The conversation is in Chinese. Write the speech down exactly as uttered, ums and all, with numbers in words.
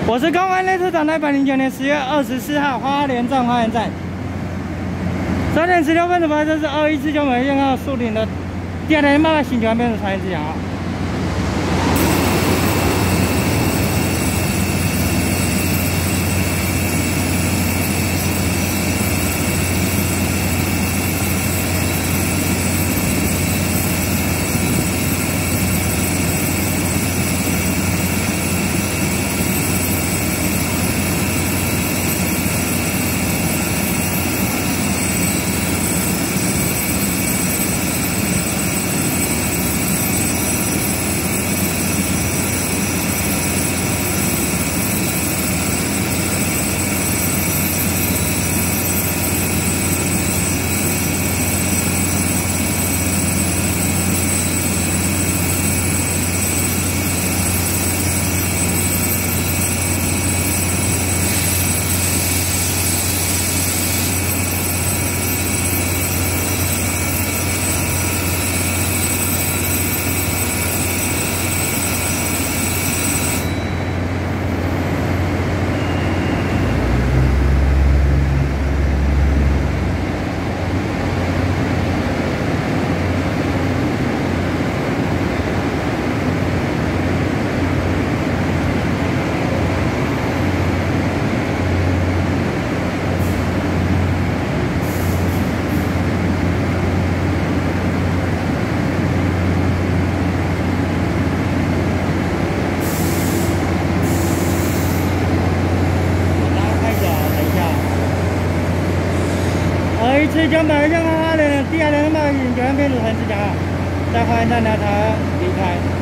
我是公安列车长，在一百零九年十月二十四号花莲站花莲站，三点十六分的发车是二一四九美院号树林的第二台八八新九安变成传言之讲啊。 一次将百任号花莲的第二台八八新九安变成传言之讲啊，在花莲站下车离开。